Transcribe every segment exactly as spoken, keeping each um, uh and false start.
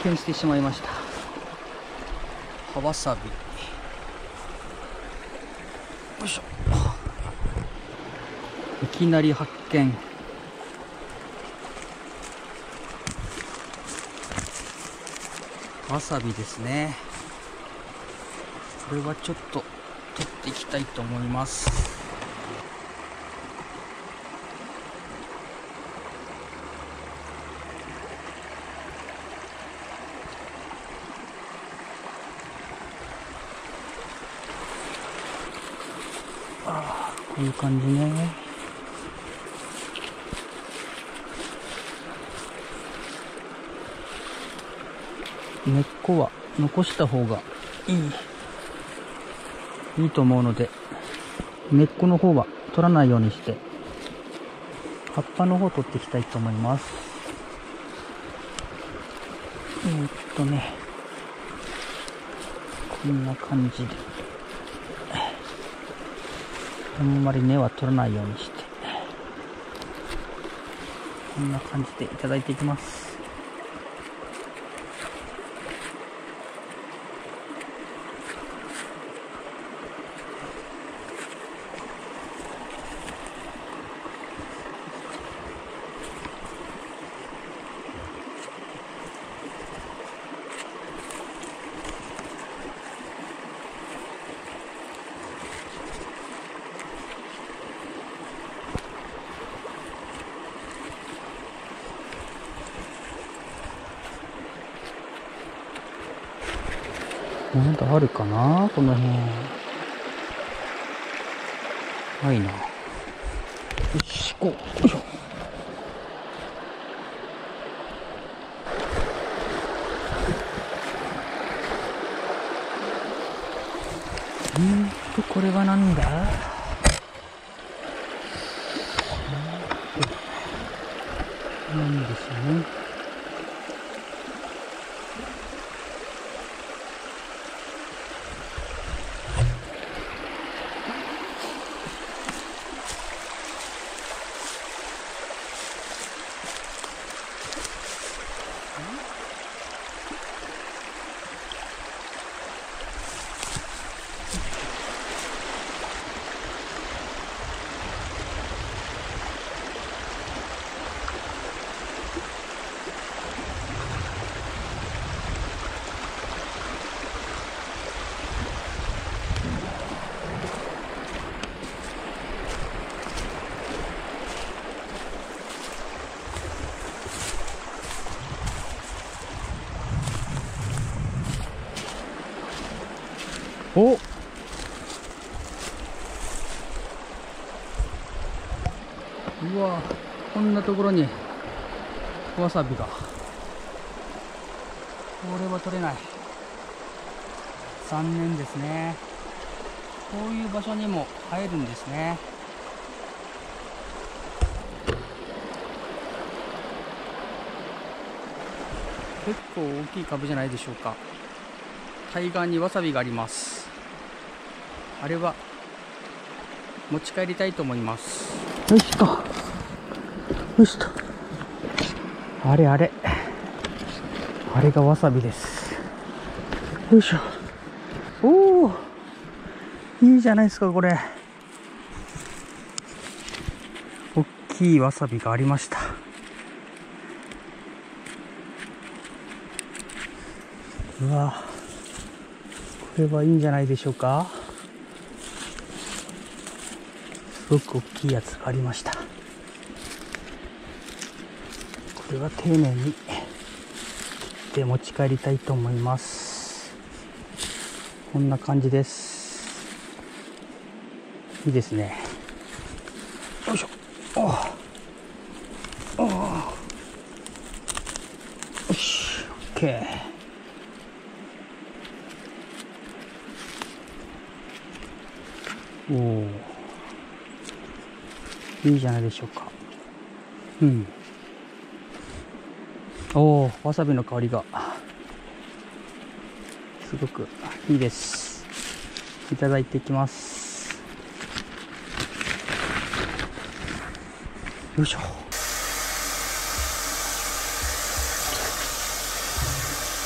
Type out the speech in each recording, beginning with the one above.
見してしまいました。葉わさび。よいしょ。いきなり発見。わさびですね。これはちょっと取っていきたいと思います。ああ、こういう感じね。根っこは残した方がいいいいと思うので、根っこの方は取らないようにして葉っぱの方取っていきたいと思います。えー、っとねこんな感じであんまり根は取らないようにしてこんな感じでいただいていきます。なんかあるかなこの辺。ないな。よし、こう。よいしょ。うんと、これはなんだ？なんでしょうね。お、うわ、こんなところにわさびが。これは取れない。残念ですね。こういう場所にも生えるんですね。結構大きい株じゃないでしょうか。対岸にわさびがあります。あれは持ち帰りたいと思います。よしとよしと、あれあれあれがわさびです。よいしょ。おお、いいじゃないですか。これ大きいわさびがありました。うわ、これはいいんじゃないでしょうか。すごく大きいやつがありました。これは丁寧に切って持ち帰りたいと思います。こんな感じです。いいですね。よいしょ。おお、よし、オッケー。おお、いいじゃないでしょうか。うん。おお、わさびの香りがすごくいいです。いただいていきます。よいしょ。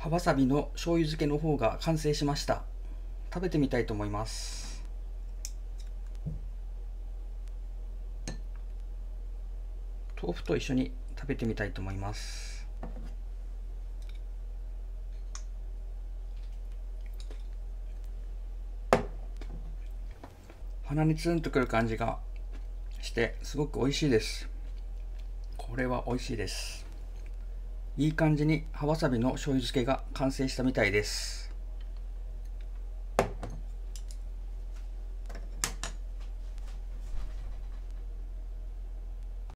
葉わさびの醤油漬けの方が完成しました。食べてみたいと思います。豆腐と一緒に食べてみたいと思います。鼻にツンとくる感じがしてすごく美味しいです。これは美味しいです。いい感じに葉わさびの醤油漬けが完成したみたいです。